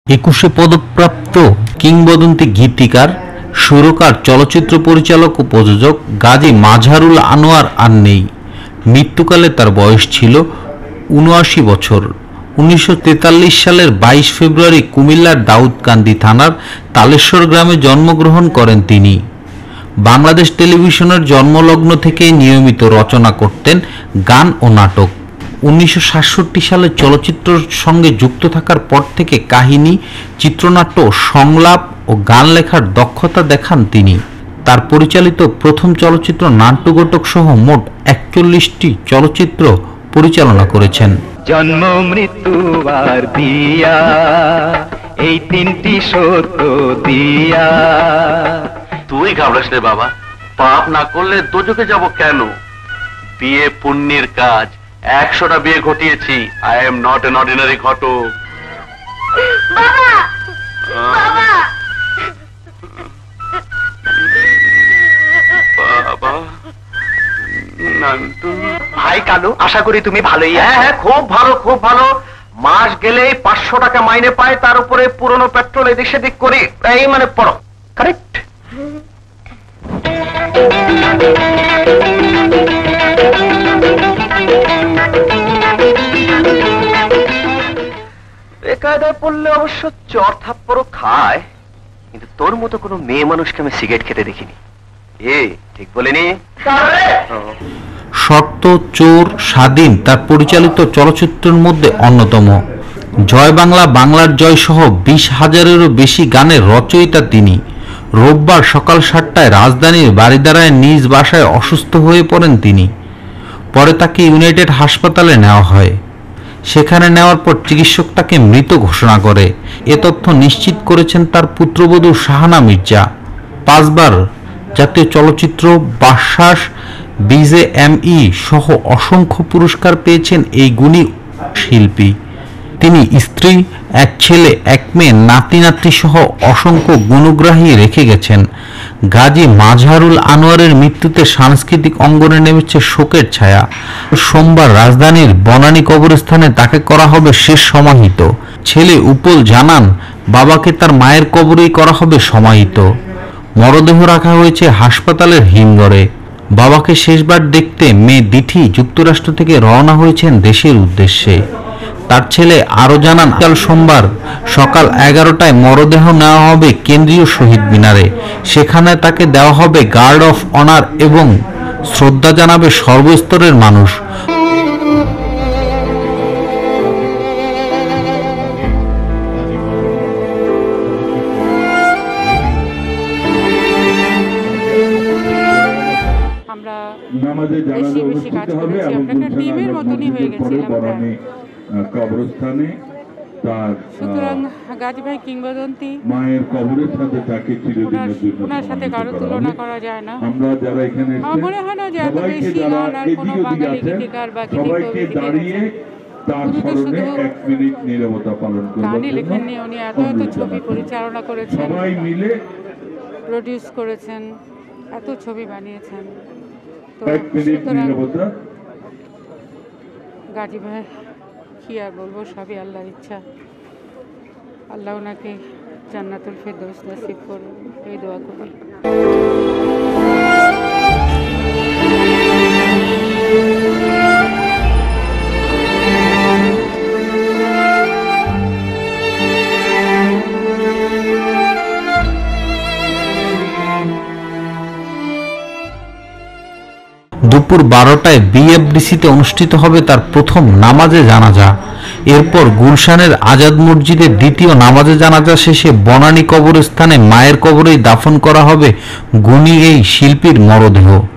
একুশে পদকপ্রাপ্ত কিংবদন্তি গীতিকার, সুরকার, চলচ্চিত্র পরিচালক ও প্রযোজক গাজী মাজহারুল আনোয়ার আর নেই। মৃত্যুকালে তার বয়স ছিল ৭৯ বছর। ১৯৪৩ সালের ২২ ফেব্রুয়ারি কুমিল্লার দাউদকান্দি থানার তালেশ্বর গ্রামে জন্মগ্রহণ করেন তিনি। বাংলাদেশ টেলিভিশনের জন্মলগ্ন থেকেই নিয়মিত রচনা করতেন গান ও নাটক। ১৯৬৭ সালে চলচ্চিত্রের সঙ্গে যুক্ত থাকার পর থেকে কাহিনী, চিত্রনাট্য, সংলাপ ও গান লেখার দক্ষতা দেখান তিনি। তার পরিচালিত প্রথম চলচ্চিত্র নাট্যঘটক সহ মোট ৪১টি চলচ্চিত্র পরিচালনা করেছেন। জন্ম, মৃত্যু আর বিয়া, এই তিনটি সত্য দিয়া। তুই ঘাবড়াস রে বাবা, পাপ না করলে দোজখে যাব কেন? বিয়ে পুণ্যের কাজ, ১০০টা বিয়ে ঘটিয়েছি। I am not an ordinary ঘটক। বাবা, নান্টু ভাই কালু, আশা করি তুমি ভালোই। হ্যাঁ, খুব ভালো, খুব ভালো। মাস গেলেই ৫০০ টাকা মাইনে পায়, তার উপরে পুরনো পেট্রোল এদিক সেদিক করি। এই মানে পড়ো। কারেক্ট। বেকায়দায় পড়লে অবশ্য চর থাপ্পড়ও খায়, কিন্তু তোর মতো কোনো মেয়ে মানুষকে আমি সিগারেট খেতে দেখিনি। ঠিক বলিনি? শর্ত, চোর, স্বাধীন তার পরিচালিত চলচ্চিত্রের মধ্যে অন্যতম। জয় বাংলা, বাংলার জয় সহ ২০,০০০-এরও বেশি গানের রচয়িতা তিনি। রোববার সকাল ৭টায় রাজধানীর বারিধারায় নিজ বাসায় অসুস্থ হয়ে পড়েন তিনি। পরে তাকে ইউনাইটেড হাসপাতালে নেওয়া হয়। সেখানে নেওয়ার পর চিকিৎসক তাকে মৃত ঘোষণা করে। এ তথ্য নিশ্চিত করেছেন তার পুত্রবধূ শাহানা মির্জা। ৫বার জাতীয় চলচ্চিত্র, বাচসাস, বিজেএমই সহ অসংখ্য পুরস্কার পেয়েছেন এই গুণী শিল্পী। তিনি স্ত্রী, এক ছেলে, এক মেয়ে, নাতি নাতনি সহ অসংখ্য গুণগ্রাহী রেখে গেছেন। গাজী মাজহারুল আনোয়ারের মৃত্যুতে সাংস্কৃতিক অঙ্গনে নেমেছে শোকের ছায়া। সোমবার রাজধানীর বনানী কবরস্থানে তাকে করা হবে শেষ সমাহিত। ছেলে উপল জানান, বাবাকে তার মায়ের কবরেই করা হবে সমাহিত। মরদেহ রাখা হয়েছে হাসপাতালের হিমঘরে। বাবাকে শেষবার দেখতে মেয়ে দিঠি যুক্তরাষ্ট্র থেকে রওনা হয়েছেন দেশের উদ্দেশ্যে। তার ছেলে আরও জানান, কাল সোমবার সকাল ১১টায় মরদেহ নেওয়া হবে কেন্দ্রীয় শহীদ মিনারে। সেখানে তাকে দেওয়া হবে গার্ড অফ অনার এবং শ্রদ্ধা জানাবে সর্বস্তরের মানুষ। বেশি বেশি কাজ করেছি, আমরা একটা টিমের মতনই হয়ে গেছিলাম কবরস্থানে। তার সুতরাং গাজী ভাই কিংবদন্তি, মায়ের কবরের সাথে তাকে চিরদিনের জন্য ওনার সাথে কারো তুলনা করা যায় না। আমরা যারা এখানে আমার মনে হয় না যে এত বেশি গান আর কোনো বাঙালি গীতিকার বা সবাইকে দাঁড়িয়ে তার স্মরণে ১ মিনিট নীরবতা পালন করব। গানই লেখেননি উনি, এত এত ছবি পরিচালনা করেছেন, সবাই মিলে প্রডিউস করেছেন, এত ছবি বানিয়েছেন। গাজী ভাই কি আর বলবো, সবই আল্লাহর ইচ্ছা। আল্লাহ ওনাকে জান্নাতুল ফেরদৌস নসিব করুন, এই দোয়া করি। দুপুর ১২টায় বিএফডিসিতে অনুষ্ঠিত হবে তার প্রথম নামাজে জানাজা। এরপর গুলশানের আজাদ মসজিদে দ্বিতীয় নামাজে জানাজা শেষে বনানী কবরস্থানে মায়ের কবরেই দাফন করা হবে গুণী এই শিল্পীর মরদেহ।